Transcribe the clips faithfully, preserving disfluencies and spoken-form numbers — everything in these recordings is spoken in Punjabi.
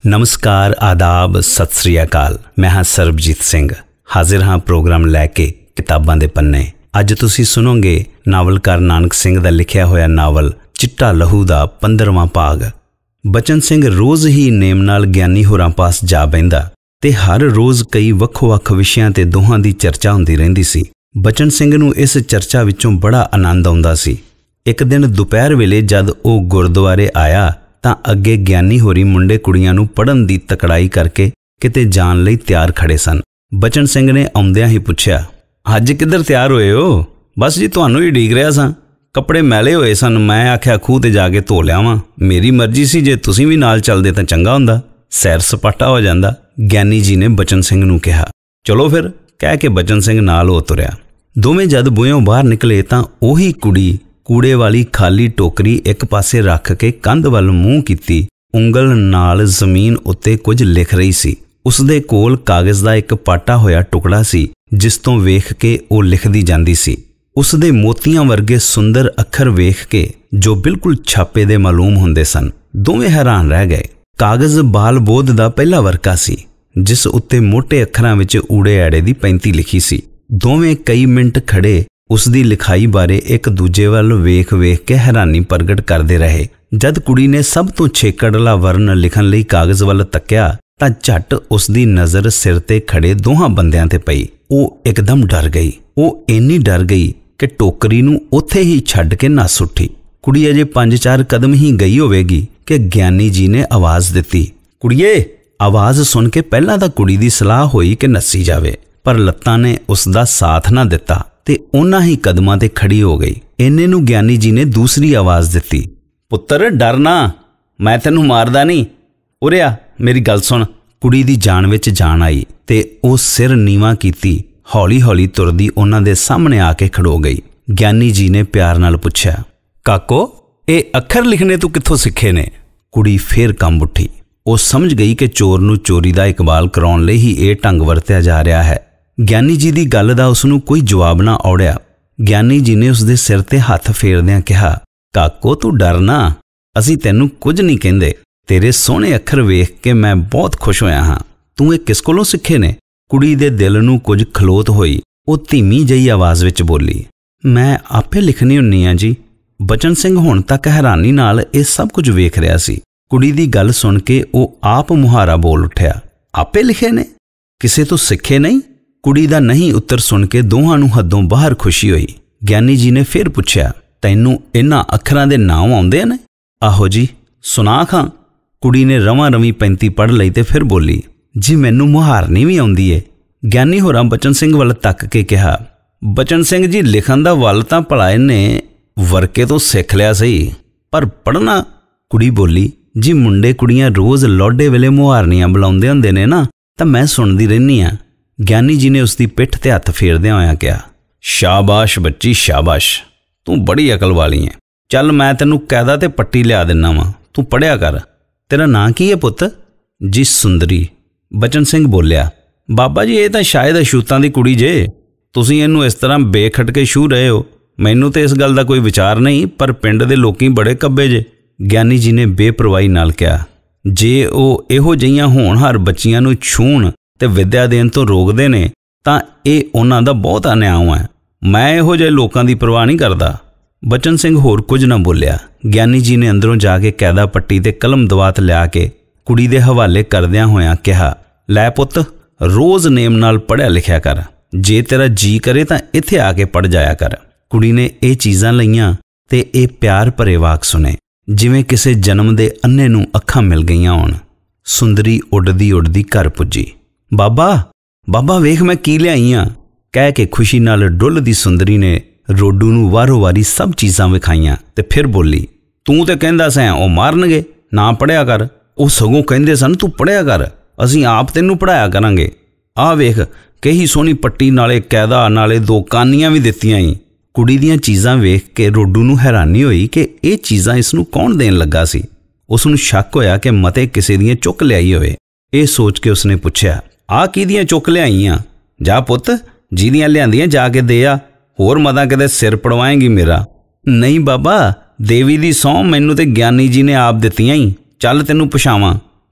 नमस्कार, आदाब, सत श्री अकाल। मैं हाँ सरबजीत सिंह, हाजिर हाँ प्रोग्राम लैके किताबां दे पन्ने। अज तुसी सुनोगे नावलकार नानक सिंह दा लिखिया होया नावल चिट्टा लहू दा पंद्रवां भाग। बचन सिंह रोज़ ही नेम नाल ग्यानी होरां पास जा बैंदा ते हर रोज़ कई वक्खो वक्ख विषयां ते दोहां दी चर्चा हुंदी रहिंदी सी। बचन सिंह नूं इस चर्चा विचों बड़ा आनंद आउंदा सी। एक दिन दुपहर वेले जद वो गुरुद्वारे आया तां अगे ग्यानी होरी मुंडे कुड़ियां नूं पढ़न दी तकड़ाई करके किते जाण लई तैयार खड़े सन। बचन सिंह ने आउंदियां ही पुछया, अज किधर तैयार होए हो? बस जी तुहानूं ही ढीक रहा सां। कपड़े मैले होए सन, मैं आख्या खूह ते जाके धो लियावां। मेरी मर्जी सी, जे तुसीं भी नाल चलदे तां चंगा हुंदा, सैर सपाटा हो जांदा। ग्यानी जी ने बचन सिंह नूं कहा, चलो फिर, कह के बचन सिंह नाल हो तुरिया। दोवें जद बूहों बाहर निकले तां ओही कुड़ी कूड़े वाली खाली टोकरी एक पासे रख के कंध वल मूँह कीती उंगल नाल जमीन उत्ते कुछ लिख रही सी। उसदे कोल कागज़ दा एक पाटा होया टुकड़ा सी जिस तों वेख के वो लिखदी जांदी सी। उसदे मोतियां वर्गे सुंदर अखर वेख के जो बिल्कुल छापे दे मालूम हुंदे सन। दोवें हैरान रह गए। कागज़ बाल बोध दा पहला वर्का सी जिस उत्ते मोटे अखरां विच ऊड़े ऐड़े दी पैंती लिखी सी। दोवें कई मिनट खड़े उसदी लिखाई बारे एक दूजे वाल वेख वेख के हैरानी प्रगट करते रहे। जद कुड़ी ने सब तो छेकड़ला वर्ण लिखन लई कागज़ वाल तक्या तां झट उसदी नज़र सिर ते खड़े दोहां बंदियां ते पई। वो एकदम डर गई। वो इन्नी डर गई कि टोकरी नूं उत्थे ही छड्ड के नस उठी। कुड़ी अजे पंज चार कदम ही गई होवेगी कि ग्यानी जी ने आवाज़ दित्ती, कुड़िए। आवाज़ सुन के पहला तां कुड़ी दी सलाह होई कि नस्सी जावे, पर लत्तां ने उसदा साथ ना दिता ते उन्हां ही कदमां ते खड़ी हो गई। इन्ने नूं ग्यानी जी ने दूसरी आवाज़ दित्ती, पुत्तर डरना, मैं तैनूं मारदा नहीं, उरे आ, मेरी गल सुन। कुड़ी दी जान विच जान आई ते वो सिर नीवां कीती हौली हौली तुरदी उन्हां दे सामने आके खड़ो गई। ग्यानी जी ने प्यार नाल पुछया, काको ये अखर लिखने तू कित्थों सिखे ने? कुड़ी फिर कंब उठी। वो समझ गई कि चोर नूं चोरी दा इकबाल कराउण लई ही ये ढंग वरतिया जा रहा है। ग्यानी जी दी गल दा उसनूं कोई जवाब ना औड़िया। ग्यानी जी ने उसदे सिर ते हत्थ फेरदियां कहा, काको तू डरना, असीं तैनूं कुਝ नहीं कहिंदे। तेरे सोहणे अखर वेख के मैं बहुत खुश होया हां। तूं ये किस कोलों सिखे ने? कुड़ी दे दिल नूं कुਝ खलोत होई। वो धीमी जही आवाज़ विच बोली, मैं आपे लिखनी हुन्नी आ जी। बचन सिंह हुण तक हैरानी नाल ये सब कुछ वेख रहा सी। कुड़ी दी गल सुन के वो आप मुहारा बोल उठिया, आपे लिखे ने, किसे तो सिखे नहीं? कुड़ी दा नहीं उत्तर सुन के दोहां नूं हदों बाहर खुशी हुई। ग्यानी जी ने फिर पुछया, तैनूं इन्हां अखरां दे नाम आउंदे ने? आहो जी, सुना खां। कुड़ी ने रवां रवी पैंती पढ़ लई ते फिर बोली, जी मैनूं मुहारनी भी आउंदी है। ग्यानी होरां बचन सिंह वल तक के कहा, बचन सिंह जी लिखण दा वल तां भला इन्हें वरके तो सिख लिया सही, पर पढ़ना? कुड़ी बोली, जी मुंडे कुड़ियां रोज़ लौडे वेले मुहारनियां बुलाउंदे हुंदे ने ना, तां मैं सुणदी रहिंदी आ। ग्यानी जी ने उसकी पिठ ते हत्थ फेरदियां होया कहा, शाबाश बच्ची शाबाश, तू बड़ी अकल वाली है। चल मैं तेनू कैदा ते पट्टी लिया दिना वा, तू पढ़िया कर। तेरा नां की है पुत्त? जी सुंदरी। बचन सिंह बोलिया, बाबा जी ये तो शायद अछूतां दी कुड़ी जे, तुसीं इहनूं इस तरह बेखटके छू रहे हो। मैनू तो इस गल का कोई विचार नहीं, पर पिंड दे लोकीं बड़े कब्बे जे। ग्यानी जी ने बेपरवाही नाल कहा, जे वो इहो जिहियां होणहार बच्चियां नूं छूण ते विद्या देण तो रोकदे ने तां इह उन्हां दा बहुत अन्याय है। मैं इहो जिहे लोकां दी परवाह नहीं करदा। बचन सिंह होर कुछ ना बोलिया। ग्यानी जी ने अंदरों जाके कैदा पट्टी ते कलम दवात लिया के कुड़ी दे हवाले करदियां होया कहा, लै पुत्त, रोज़ नेम नाल पढ़िया लिखिया कर। जे तेरा जी करे तां इत्थे आके पढ़ जाया कर। कुड़ी ने ये चीज़ां लईयां ते ये प्यार भरे वाक सुने जिवें किसे जन्म दे अन्ने नूं अखां मिल गईयां होण। सुंदरी उड़दी उड़दी घर पुजी। बाबा बाबा वेख मैं की लियाई हाँ, कह के खुशी नाल डुलदी सुंदरी ने रोडू नूं वारो वारी सब चीज़ां विखाईयां ते फिर बोली, तू ते कहंदा सैं ओ मारनगे, ना पढ़िया कर। वो सगों कहंदे सन तू पढ़िया कर, असीं आप तैनूं पढ़ाया करांगे। आ वेख कही सोहनी पट्टी नाले कैदा नाले दो कानियां भी दित्तियां ही। कुड़ी दीयां चीज़ां वेख के रोडू नूं हैरानी होई कि ये चीज़ां इसनूं कौन देण लगा सी। उसनूं शक होया कि मते किसे दीयां चुक लियाई होवे। ये सोच के उसने पुछया, आ किहदियां चुक लियाईयां? जा पुत्त, जिहदियां लियांदियां जाके दे आ, होर मता किते सिर पड़वाएंगी मेरा। नहीं बाबा, देवी दी सौं मैनू ते ग्यानी जी ने आप दित्तियां ही। चल तैनूं पुछावां।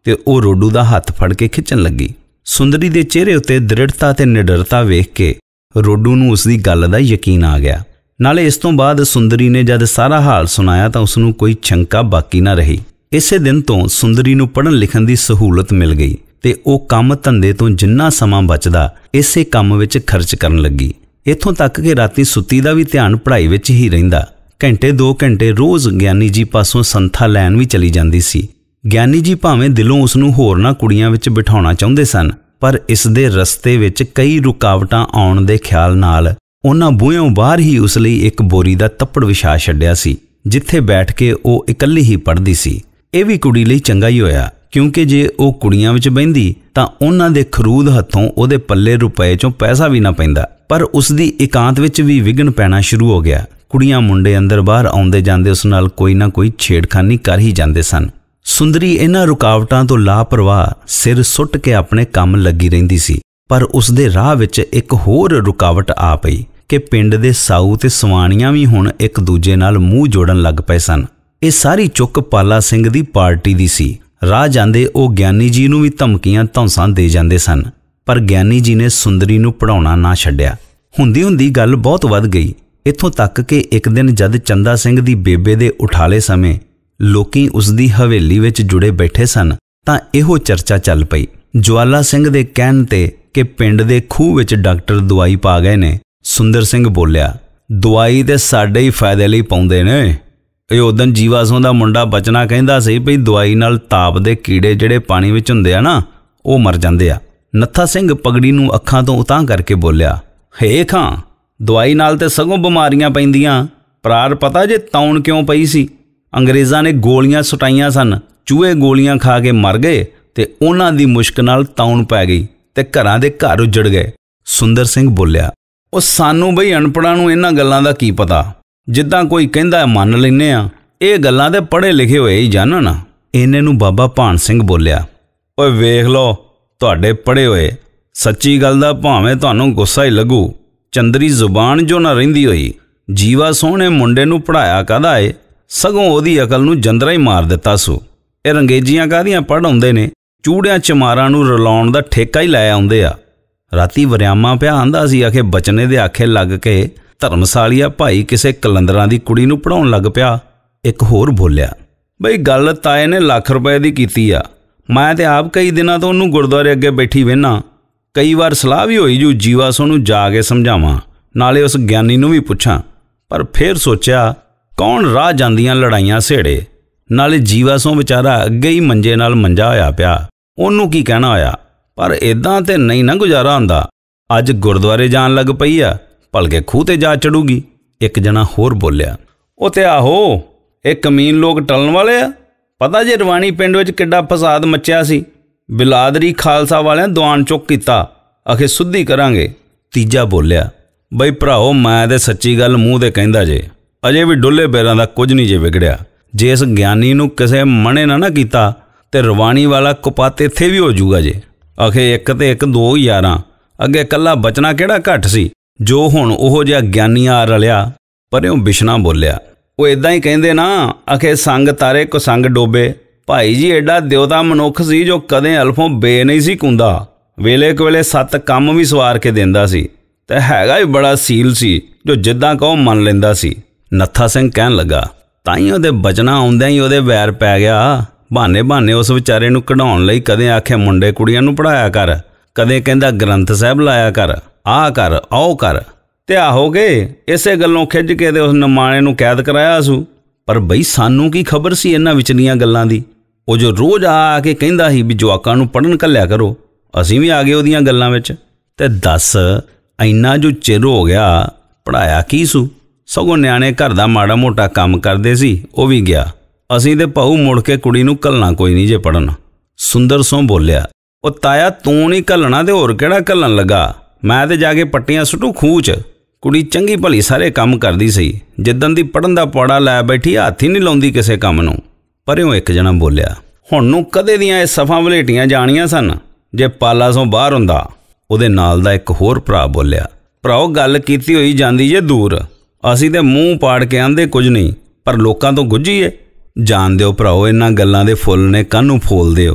ਤੇ ਉਹ ਰੋਡੂ ਦਾ ਹੱਥ ਫੜ ਕੇ ਖਿੱਚਣ ਲੱਗੀ। ਸੁੰਦਰੀ ਦੇ ਚਿਹਰੇ ਉੱਤੇ ਦ੍ਰਿੜਤਾ ਤੇ ਨਿਡਰਤਾ ਵੇਖ ਕੇ ਰੋਡੂ ਨੂੰ ਉਸ ਦੀ ਗੱਲ ਦਾ ਯਕੀਨ ਆ ਗਿਆ। ਨਾਲੇ ਇਸ ਤੋਂ ਬਾਅਦ ਸੁੰਦਰੀ ਨੇ ਜਦ ਸਾਰਾ ਹਾਲ ਸੁਣਾਇਆ ਤਾਂ ਉਸ ਨੂੰ ਕੋਈ ਸ਼ੰਕਾ ਬਾਕੀ ਨਾ ਰਹੀ। ਇਸੇ ਦਿਨ ਤੋਂ ਸੁੰਦਰੀ ਨੂੰ ਪੜ੍ਹਨ ਲਿਖਣ ਦੀ ਸਹੂਲਤ ਮਿਲ ਗਈ ਤੇ ਉਹ ਕੰਮ ਧੰਦੇ ਤੋਂ ਜਿੰਨਾ ਸਮਾਂ ਬਚਦਾ ਇਸੇ ਕੰਮ ਵਿੱਚ ਖਰਚ ਕਰਨ ਲੱਗੀ। ਇੱਥੋਂ ਤੱਕ ਕਿ ਰਾਤੀ ਸੁੱਤੀ ਦਾ ਵੀ ਧਿਆਨ ਪੜ੍ਹਾਈ ਵਿੱਚ ਹੀ ਰਹਿੰਦਾ। ਘੰਟੇ ਦੋ ਘੰਟੇ ਰੋਜ਼ ਗਿਆਨੀ ਜੀ ਪਾਸੋਂ ਸੰਥਾ ਲੈਣ ਵੀ ਚਲੀ ਜਾਂਦੀ ਸੀ। ਗਿਆਨੀ ਜੀ ਭਾਵੇਂ ਦਿਲੋਂ ਉਸ ਨੂੰ ਹੋਰਨਾਂ ਕੁੜੀਆਂ ਵਿੱਚ ਬਿਠਾਉਣਾ ਚਾਹੁੰਦੇ ਸਨ, ਪਰ ਇਸ ਦੇ ਰਸਤੇ ਵਿੱਚ ਕਈ ਰੁਕਾਵਟਾਂ ਆਉਣ ਦੇ ਖਿਆਲ ਨਾਲ ਉਹਨਾਂ ਬੂਹਿਓਂ ਬਾਹਰ ਹੀ ਉਸ ਲਈ ਇੱਕ ਬੋਰੀ ਦਾ ਤੱਪੜ ਵਿਛਾ ਛੱਡਿਆ ਸੀ, ਜਿੱਥੇ ਬੈਠ ਕੇ ਉਹ ਇਕੱਲੀ ਹੀ ਪੜ੍ਹਦੀ ਸੀ। ਇਹ ਵੀ ਕੁੜੀ ਲਈ ਚੰਗਾ ਹੀ ਹੋਇਆ, ਕਿਉਂਕਿ ਜੇ ਉਹ ਕੁੜੀਆਂ ਵਿੱਚ ਬਹਿੰਦੀ ਤਾਂ ਉਹਨਾਂ ਦੇ ਖਰੂਦ ਹੱਥੋਂ ਉਹਦੇ ਪੱਲੇ ਰੁਪਏ ਚੋਂ ਪੈਸਾ ਵੀ ਨਾ ਪੈਂਦਾ। ਪਰ ਉਸ ਦੀ ਇਕਾਂਤ ਵਿੱਚ ਵੀ ਵਿਘਨ ਪੈਣਾ ਸ਼ੁਰੂ ਹੋ ਗਿਆ। ਕੁੜੀਆਂ ਮੁੰਡੇ ਅੰਦਰ ਬਾਹਰ ਆਉਂਦੇ ਜਾਂਦੇ ਉਸ ਨਾਲ ਕੋਈ ਨਾ ਕੋਈ ਛੇੜਖਾਨੀ ਕਰ ਹੀ ਜਾਂਦੇ ਸਨ। ਸੁੰਦਰੀ ਇਹਨਾਂ ਰੁਕਾਵਟਾਂ ਤੋਂ ਲਾਪਰਵਾਹ ਸਿਰ ਸੁੱਟ ਕੇ ਆਪਣੇ ਕੰਮ ਲੱਗੀ ਰਹਿੰਦੀ ਸੀ। ਪਰ ਉਸ ਦੇ ਰਾਹ ਵਿੱਚ ਇੱਕ ਹੋਰ ਰੁਕਾਵਟ ਆ ਪਈ ਕਿ ਪਿੰਡ ਦੇ ਸਾਊ ਤੇ ਸਵਾਣੀਆਂ ਵੀ ਹੁਣ ਇੱਕ ਦੂਜੇ ਨਾਲ ਮੂੰਹ ਜੋੜਨ ਲੱਗ ਪਏ ਸਨ। ਇਹ ਸਾਰੀ ਚੁੱਕ ਪਾਲਾ ਸਿੰਘ ਦੀ ਪਾਰਟੀ ਦੀ ਸੀ। ਰਾਹ ਜਾਂਦੇ ਉਹ ਗਿਆਨੀ ਜੀ ਨੂੰ ਵੀ ਧਮਕੀਆਂ ਧੌਂਸਾਂ ਦੇ ਜਾਂਦੇ ਸਨ, ਪਰ ਗਿਆਨੀ ਜੀ ਨੇ ਸੁੰਦਰੀ ਨੂੰ ਪੜ੍ਹਾਉਣਾ ਨਾ ਛੱਡਿਆ। ਹੁੰਦੀ ਹੁੰਦੀ ਗੱਲ ਬਹੁਤ ਵੱਧ ਗਈ, ਇੱਥੋਂ ਤੱਕ ਕਿ ਇੱਕ ਦਿਨ ਜਦ ਚੰਦਾ ਸਿੰਘ ਦੀ ਬੇਬੇ ਦੇ ਉਠਾਲੇ ਸਮੇਂ ਲੋਕੀ ਉਸ ਦੀ ਹਵੇਲੀ ਵਿੱਚ ਜੁੜੇ ਬੈਠੇ ਸਨ ਤਾਂ ਇਹੋ ਚਰਚਾ ਚੱਲ ਪਈ। ਜਵਾਲਾ ਸਿੰਘ ਦੇ ਕਹਿਣ ਤੇ ਕਿ ਪਿੰਡ ਦੇ ਖੂਹ ਵਿੱਚ ਡਾਕਟਰ ਦਵਾਈ ਪਾ ਗਏ ਨੇ, ਸੁੰਦਰ ਸਿੰਘ ਬੋਲਿਆ, ਦਵਾਈ ਤੇ ਸਾਡੇ ਹੀ ਫਾਇਦੇ ਲਈ ਪਾਉਂਦੇ ਨੇ। ਇਹ ਉਦੋਂ ਜੀਵਾ ਸਿੰਘ ਦਾ ਮੁੰਡਾ ਬਚਨਾ ਕਹਿੰਦਾ ਸੀ ਵੀ ਦਵਾਈ ਨਾਲ ਤਾਪ ਦੇ ਕੀੜੇ ਜਿਹੜੇ ਪਾਣੀ ਵਿੱਚ ਹੁੰਦੇ ਆ ਨਾ, ਉਹ ਮਰ ਜਾਂਦੇ ਆ। ਨੱਥਾ ਸਿੰਘ ਪਗੜੀ ਨੂੰ ਅੱਖਾਂ ਤੋਂ ਉਤਾਂਹ ਕਰਕੇ ਬੋਲਿਆ, ਹੇ ਖਾਂ, ਦਵਾਈ ਨਾਲ ਤੇ ਸਗੋਂ ਬਿਮਾਰੀਆਂ ਪੈਂਦੀਆਂ। ਪਰਾਰ ਪਤਾ ਜੇ ਤੌਣ ਕਿਉਂ ਪਈ ਸੀ? ਅੰਗਰੇਜ਼ਾਂ ਨੇ ਗੋਲੀਆਂ ਸੁਟਾਈਆਂ ਸਨ, ਚੂਹੇ ਗੋਲੀਆਂ ਖਾ ਕੇ ਮਰ ਗਏ ਤੇ ਉਹਨਾਂ ਦੀ ਮੁਸ਼ਕ ਨਾਲ ਤੌਣ ਪੈ ਗਈ ਤੇ ਘਰਾਂ ਦੇ ਘਰ ਉੱਜੜ ਗਏ। ਸੁੰਦਰ ਸਿੰਘ ਬੋਲਿਆ, ਉਹ ਸਾਨੂੰ ਬਈ ਅਨਪੜ੍ਹਾਂ ਨੂੰ ਇਹਨਾਂ ਗੱਲਾਂ ਦਾ ਕੀ ਪਤਾ? ਜਿੱਦਾਂ ਕੋਈ ਕਹਿੰਦਾ ਮੰਨ ਲੈਂਦੇ ਆ, ਇਹ ਗੱਲਾਂ ਤੇ ਪੜ੍ਹੇ ਲਿਖੇ ਹੋਏ ਹੀ ਜਾਣਨ। ਇਹਨੇ ਨੂੰ ਬਾਬਾ ਭਾਨ ਸਿੰਘ ਬੋਲਿਆ, ਓਏ ਵੇਖ ਲਓ, ਤੁਹਾਡੇ ਪੜ੍ਹੇ ਹੋਏ ਸੱਚੀ ਗੱਲ ਦਾ ਭਾਵੇਂ ਤੁਹਾਨੂੰ ਗੁੱਸਾ ਹੀ ਲੱਗੂ, ਚੰਦਰੀ ਜ਼ੁਬਾਨ ਜੋ ਨਾ ਰਹਿੰਦੀ ਹੋਈ। ਜੀਵਾ ਸੋਹਣੇ ਮੁੰਡੇ ਨੂੰ ਪੜ੍ਹਾਇਆ ਕਾਹਦਾ ਏ? ਸਗੋਂ ਉਹਦੀ ਅਕਲ ਨੂੰ ਜੰਦਰਾ ਹੀ ਮਾਰ ਦਿੱਤਾ ਸੂ। ਇਹ ਰੰਗੇਜੀਆਂ ਕਾਹਦੀਆਂ ਪੜ੍ਹਾਉਂਦੇ ਨੇ? ਚੂੜਿਆਂ ਚਮਾਰਾਂ ਨੂੰ ਰਲਾਉਣ ਦਾ ਠੇਕਾ ਹੀ ਲੈ ਆਉਂਦੇ ਆ। ਰਾਤੀ ਵਰਿਆਮਾ ਪਿਆ ਆਂਦਾ ਸੀ ਆਖੇ ਬਚਨੇ ਦੇ ਆਖੇ ਲੱਗ ਕੇ ਧਰਮਸਾਲੀਆ ਭਾਈ ਕਿਸੇ ਕਲੰਦਰਾਂ ਦੀ ਕੁੜੀ ਨੂੰ ਪੜ੍ਹਾਉਣ ਲੱਗ ਪਿਆ। ਇੱਕ ਹੋਰ ਬੋਲਿਆ, ਬਈ ਗੱਲ ਤਾਏ ਨੇ ਲੱਖ ਰੁਪਏ ਦੀ ਕੀਤੀ ਆ। ਮੈਂ ਤੇ ਆਪ ਕਈ ਦਿਨਾਂ ਤੋਂ ਉਹਨੂੰ ਗੁਰਦੁਆਰੇ ਅੱਗੇ ਬੈਠੀ ਵੇਨਾ। ਕਈ ਵਾਰ ਸਲਾਹ ਵੀ ਹੋਈ ਜੂ ਜੀਵਾ ਸੋ ਨੂੰ ਜਾ ਕੇ ਸਮਝਾਵਾਂ, ਨਾਲੇ ਉਸ ਗਿਆਨੀ ਨੂੰ ਵੀ ਪੁੱਛਾਂ, ਪਰ ਫਿਰ ਸੋਚਿਆ ਕੌਣ ਰਾਹ ਜਾਂਦੀਆਂ ਲੜਾਈਆਂ ਸੇੜੇ। ਨਾਲੇ ਜੀਵਾ ਸੋ ਵਿਚਾਰਾ ਅੱਗੇ ਹੀ ਮੰਜੇ ਨਾਲ ਮੰਜਾ ਹੋਇਆ ਪਿਆ, ਉਹਨੂੰ ਕੀ ਕਹਿਣਾ ਹੋਇਆ। ਪਰ ਇਦਾਂ ਤੇ ਨਹੀਂ ਨਾ ਗੁਜ਼ਾਰਾ ਹੁੰਦਾ। ਅੱਜ ਗੁਰਦੁਆਰੇ ਜਾਣ ਲੱਗ ਪਈ ਆ, ਭਲਕੇ ਖੂਹ ਤੇ ਜਾ ਚੜੂਗੀ। ਇੱਕ ਜਣਾ ਹੋਰ ਬੋਲਿਆ, ਉਹ ਤੇ ਆਹੋ, ਇਹ ਕਮੀਨ ਲੋਕ ਟਲਣ ਵਾਲੇ ਆ। ਪਤਾ ਜੇ ਰਵਾਣੀ ਪਿੰਡ ਵਿੱਚ ਕਿੱਡਾ ਫਸਾਦ ਮੱਚਿਆ ਸੀ, ਬਿਲਾਦਰੀ ਖਾਲਸਾ ਵਾਲਿਆਂ ਦੁਆਨ ਚੁੱਕ ਕੀਤਾ, ਆਖੇ ਸੁੱਧੀ ਕਰਾਂਗੇ। ਤੀਜਾ ਬੋਲਿਆ, ਬਈ ਭਰਾਓ, ਮੈਂ ਤੇ ਸੱਚੀ ਗੱਲ ਮੂੰਹ ਤੇ ਕਹਿੰਦਾ ਜੇ, ਅਜੇ ਵੀ ਡੁੱਲੇ ਪੈਰਾਂ ਦਾ ਕੁਝ ਨਹੀਂ ਜੇ ਵਿਗੜਿਆ। ਜੇ ਇਸ ਗਿਆਨੀ ਨੂੰ ਕਿਸੇ ਮਣੇ ਨਾ ਨਾ ਕੀਤਾ ਤੇ ਰਵਾਣੀ ਵਾਲਾ ਕੁਪੱਤ ਇੱਥੇ ਵੀ ਹੋ ਜੂਗਾ ਜੇ। ਆਖੇ ਇੱਕ ਤੇ ਇੱਕ ਦੋ ਯਾਰਾਂ, ਅੱਗੇ ਇਕੱਲਾ ਬਚਨਾ ਕਿਹੜਾ ਘੱਟ ਸੀ ਜੋ ਹੁਣ ਉਹੋ ਜਿਹਾ ਗਿਆਨੀ ਆ ਰਲਿਆ। ਪਰ ਉਹ ਬਿਸ਼ਨਾ ਬੋਲਿਆ, ਉਹ ਇਦਾਂ ਹੀ ਕਹਿੰਦੇ ਨਾ, ਆਖੇ ਸੰਗ ਤਾਰੇ ਕੋ ਸੰਗ ਡੋਬੇ। ਭਾਈ ਜੀ ਐਡਾ ਦਿਉਤਾ ਮਨੁੱਖ ਸੀ ਜੋ ਕਦੇ ਅਲਫੋਂ ਬੇ ਨਹੀਂ ਸੀ ਕੁੰਦਾ। ਵੇਲੇ ਕੁ ਵੇਲੇ ਸੱਤ ਕੰਮ ਵੀ ਸਵਾਰ ਕੇ ਦਿੰਦਾ ਸੀ ਤੇ ਹੈਗਾ ਹੀ ਬੜਾ ਸੀਲ ਸੀ ਜੋ ਜਿੱਦਾਂ ਕਹੋ ਮੰਨ ਲੈਂਦਾ ਸੀ। ਨੱਥਾ ਸਿੰਘ ਕਹਿਣ ਲੱਗਾ, ਤਾਂ ਹੀ ਉਹਦੇ ਬਚਨਾ ਆਉਂਦਿਆਂ ਹੀ ਉਹਦੇ ਵੈਰ ਪੈ ਗਿਆ। ਬਹਾਨੇ ਬਹਾਨੇ ਉਸ ਵਿਚਾਰੇ ਨੂੰ ਕਢਾਉਣ ਲਈ ਕਦੇ ਆਖਿਆ ਮੁੰਡੇ ਕੁੜੀਆਂ ਨੂੰ ਪੜ੍ਹਾਇਆ ਕਰ, ਕਦੇ ਕਹਿੰਦਾ ਗ੍ਰੰਥ ਸਾਹਿਬ ਲਾਇਆ ਕਰ, ਆਹ ਕਰ ਆਓ ਕਰ। ਤੇ ਆਹੋਗੇ ਇਸੇ ਗੱਲੋਂ ਖਿੱਝ ਕੇ ਤੇ ਉਸ ਨਮਾਣੇ ਨੂੰ ਕੈਦ ਕਰਾਇਆ ਸੂ। ਪਰ ਬਈ ਸਾਨੂੰ ਕੀ ਖਬਰ ਸੀ ਇਹਨਾਂ ਵਿਚਲੀਆਂ ਗੱਲਾਂ ਦੀ? ਉਹ ਜੋ ਰੋਜ਼ ਆ ਆ ਕੇ ਕਹਿੰਦਾ ਸੀ ਵੀ ਜਵਾਕਾਂ ਨੂੰ ਪੜ੍ਹਨ ਘੱਲਿਆ ਕਰੋ, ਅਸੀਂ ਵੀ ਆ ਗਏ ਉਹਦੀਆਂ ਗੱਲਾਂ ਵਿੱਚ। ਤੇ ਦੱਸ, ਇੰਨਾ ਜੋ ਚਿਰ ਹੋ ਗਿਆ, ਪੜ੍ਹਾਇਆ ਕੀ ਸੂ? ਸਗੋਂ ਨਿਆਣੇ ਘਰ ਦਾ ਮਾੜਾ ਮੋਟਾ ਕੰਮ ਕਰਦੇ ਸੀ, ਉਹ ਵੀ ਗਿਆ। ਅਸੀਂ ਤੇ ਭਾਊ ਮੁੜ ਕੇ ਕੁੜੀ ਨੂੰ ਘੱਲਣਾ ਕੋਈ ਨਹੀਂ ਜੇ ਪੜ੍ਹਨ। ਸੁੰਦਰ ਸੋਂ ਬੋਲਿਆ, ਉਹ ਤਾਇਆ ਤੂੰ ਨਹੀਂ ਘੱਲਣਾ ਤੇ ਹੋਰ ਕਿਹੜਾ ਘੱਲਣ ਲੱਗਾ? ਮੈਂ ਤੇ ਜਾ ਕੇ ਪੱਟੀਆਂ ਸੁੱਟੂ ਖੂਹ 'ਚ। ਕੁੜੀ ਚੰਗੀ ਭਲੀ ਸਾਰੇ ਕੰਮ ਕਰਦੀ ਸੀ, ਜਿੱਦਣ ਦੀ ਪੜ੍ਹਨ ਦਾ ਪੌੜਾ ਲੈ ਬੈਠੀ ਹੱਥ ਹੀ ਨਹੀਂ ਲਾਉਂਦੀ ਕਿਸੇ ਕੰਮ ਨੂੰ। ਪਰ ਉਹ ਇੱਕ ਜਣਾ ਬੋਲਿਆ, ਹੁਣ ਨੂੰ ਕਦੇ ਦੀਆਂ ਇਹ ਸਫਾਂ ਵਲੇਟੀਆਂ ਜਾਣੀਆਂ ਸਨ ਜੇ ਪਾਲਾ ਸੋਂ ਬਾਹਰ ਹੁੰਦਾ। ਉਹਦੇ ਨਾਲ ਦਾ ਇੱਕ ਹੋਰ ਭਰਾ ਬੋਲਿਆ, ਭਰਾਓ ਗੱਲ ਕੀਤੀ ਹੋਈ ਜਾਂਦੀ ਜੇ ਦੂਰ, ਅਸੀਂ ਤੇ ਮੂੰਹ ਪਾੜ ਕੇ ਆਂਦੇ ਕੁਝ ਨਹੀਂ, ਪਰ ਲੋਕਾਂ ਤੋਂ ਗੁੱਝੀਏ। ਜਾਣ ਦਿਓ ਭਰਾਓ, ਇਹਨਾਂ ਗੱਲਾਂ ਦੇ ਫੁੱਲ ਨੇ ਕਾਹਨੂੰ ਫੋਲਦੇ ਹੋ?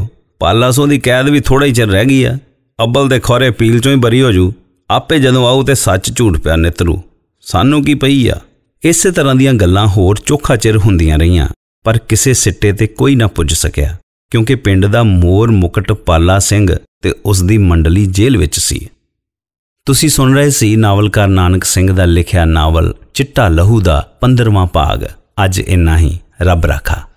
ਪਾਲਾ ਸੋ ਦੀ ਕੈਦ ਵੀ ਥੋੜਾ ਹੀ ਚਿਰ ਰਹਿ ਗਈ ਆ। ਅੱਬਲ ਦੇ ਖੌਰੇ ਪੀਲ ਚੋਂ ਹੀ ਬਰੀ ਹੋ ਜੂ। ਆਪੇ ਜਦੋਂ ਆਊ ਤੇ ਸੱਚ ਝੂਠ ਪਿਆ ਨਿਤਰੂ, ਸਾਨੂੰ ਕੀ ਪਈ ਆ। ਇਸੇ ਤਰ੍ਹਾਂ ਦੀਆਂ ਗੱਲਾਂ ਹੋਰ ਚੋਖਾ ਚਿਰ ਹੁੰਦੀਆਂ ਰਹੀਆਂ, ਪਰ ਕਿਸੇ ਸਿੱਟੇ ਤੇ ਕੋਈ ਨਾ ਪੁੱਜ ਸਕਿਆ, ਕਿਉਂਕਿ ਪਿੰਡ ਦਾ ਮੋਰ ਮੁਕਟ ਪਾਲਾ ਸਿੰਘ ਤੇ ਉਸ ਦੀ ਮੰਡਲੀ ਜੇਲ੍ਹ ਵਿੱਚ ਸੀ। ਤੁਸੀਂ ਸੁਣ ਰਹੇ ਸੀ ਨਾਵਲਕਾਰ ਨਾਨਕ ਸਿੰਘ ਦਾ ਲਿਖਿਆ ਨਾਵਲ ਚਿੱਟਾ ਲਹੂ ਦਾ ਪੰਦਰਵਾਂ ਭਾਗ। ਅੱਜ ਇੰਨਾ ਹੀ। ਰੱਬ ਰਾਖਾ।